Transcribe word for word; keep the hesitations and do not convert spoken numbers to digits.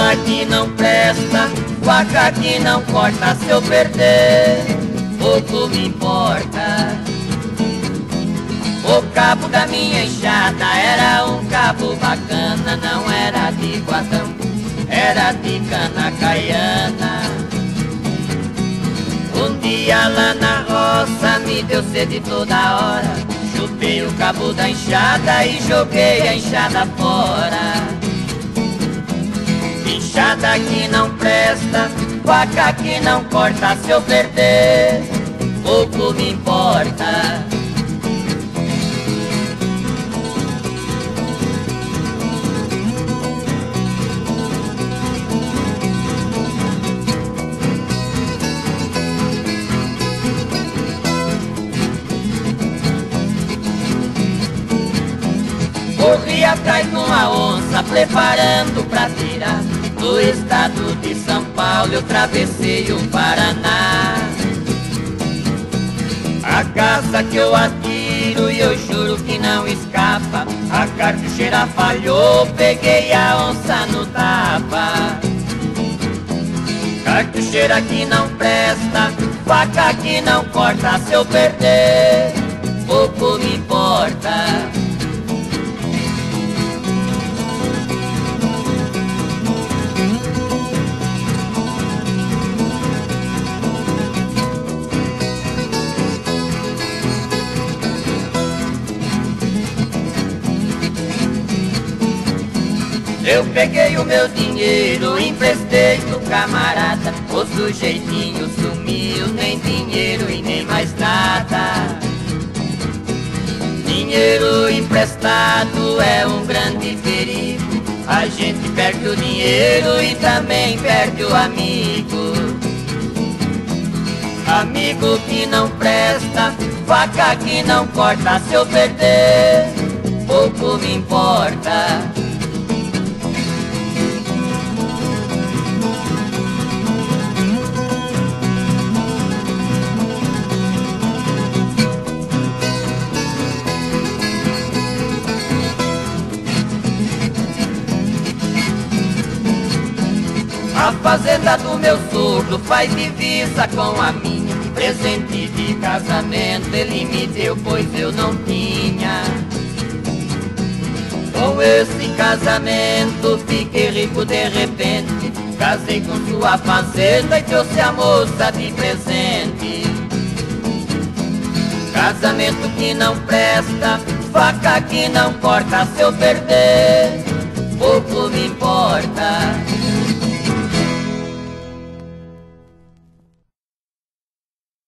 Faca que não presta, faca que não corta, se eu perder, pouco me importa. O cabo da minha enxada era um cabo bacana, não era de guadão, era de cana caiana. Um dia lá na roça me deu sede toda hora, chupei o cabo da enxada e joguei a enxada fora. Enxada que não presta, faca que não corta, se eu perder, pouco me importa. Corri atrás de uma onça, preparando pra tirar. Do estado de São Paulo eu travessei o Paraná. A caça que eu atiro e eu juro que não escapa. A cartucheira falhou, peguei a onça no tapa. Cartucheira que não presta, faca que não corta, se eu perder, pouco me importa. Eu peguei o meu dinheiro, emprestei pro camarada. O sujeitinho sumiu, nem dinheiro e nem mais nada. Dinheiro emprestado é um grande perigo. A gente perde o dinheiro e também perde o amigo. Amigo que não presta, faca que não corta, se eu perder, pouco me importa. A fazenda do meu sogro faz divisa com a minha. Presente de casamento ele me deu, pois eu não tinha. Com esse casamento fiquei rico de repente. Casei com sua fazenda e trouxe a moça de presente. Casamento que não presta, faca que não corta, se eu perder, pouco me importa.